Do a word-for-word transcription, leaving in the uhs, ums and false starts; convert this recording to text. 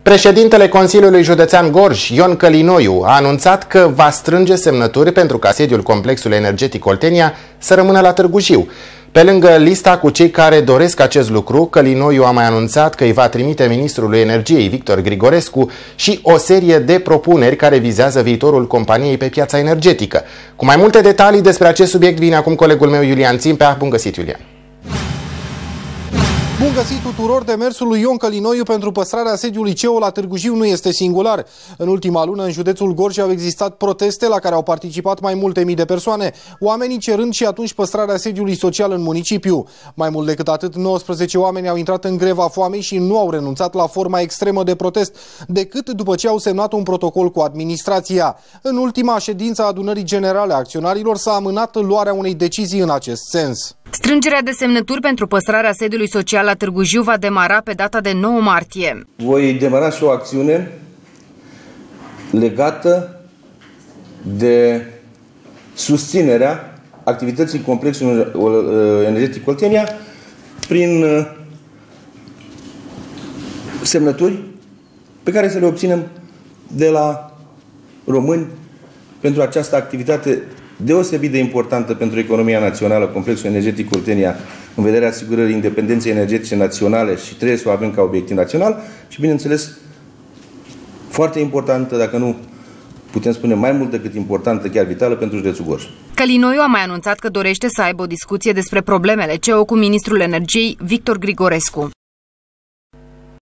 Președintele Consiliului Județean Gorj, Ion Călinoiu, a anunțat că va strânge semnături pentru ca sediul complexului energetic Oltenia să rămână la Târgu Jiu. Pe lângă lista cu cei care doresc acest lucru, Călinoiu a mai anunțat că îi va trimite ministrului energiei, Victor Grigorescu, și o serie de propuneri care vizează viitorul companiei pe piața energetică. Cu mai multe detalii despre acest subiect vine acum colegul meu Iulian Țimpea. Bun găsit, Iulian! Bun găsit tuturor! Demersul lui Ion Călinoiu pentru păstrarea sediului C E O la Târgu Jiu nu este singular. În ultima lună, în județul Gorj au existat proteste la care au participat mai multe mii de persoane, oamenii cerând și atunci păstrarea sediului social în municipiu. Mai mult decât atât, nouăsprezece oameni au intrat în greva foamei și nu au renunțat la forma extremă de protest, decât după ce au semnat un protocol cu administrația. În ultima ședință a adunării generale a acționarilor s-a amânat luarea unei decizii în acest sens. Strângerea de semnături pentru păstrarea sediului social la Târgu Jiu va demara pe data de nouă martie. Voi demara și o acțiune legată de susținerea activității complexului energetic Oltenia prin semnături pe care să le obținem de la români pentru această activitate deosebit de importantă pentru economia națională, complexul energetic Oltenia, în vederea asigurării independenței energetice naționale, și trebuie să o avem ca obiectiv național și, bineînțeles, foarte importantă, dacă nu putem spune mai mult decât importantă, chiar vitală pentru județul Gorj. Călinoiu a mai anunțat că dorește să aibă o discuție despre problemele C E O cu ministrul energiei, Victor Grigorescu.